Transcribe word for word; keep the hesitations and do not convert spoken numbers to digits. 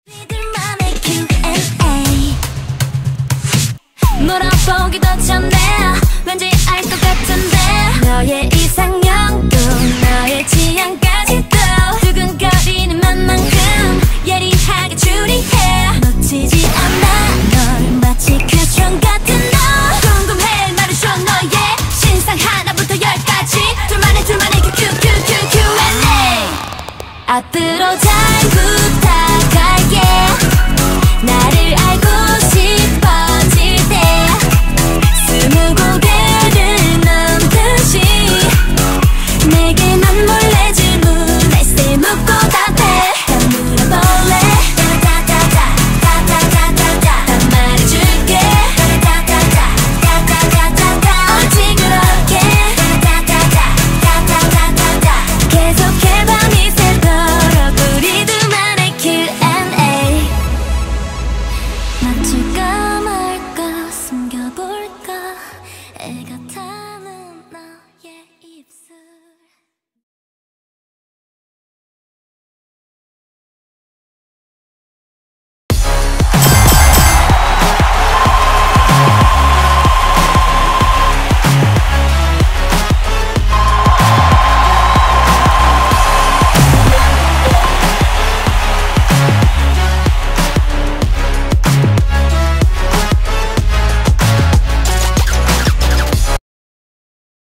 물어보기도 전에 왠지 알 것 같은데 너의 이상형도 너의 취향까지도 두근거리는 맘만큼 예리하게 추리해 놓치지 않아 널 마치 퀘스천 같은 너 궁금해 말해줘 너의 신상 하나부터 열까지 둘만의 둘만의 큐큐큐큐 큐앤에이 앞으로 잘 부탁할게 나를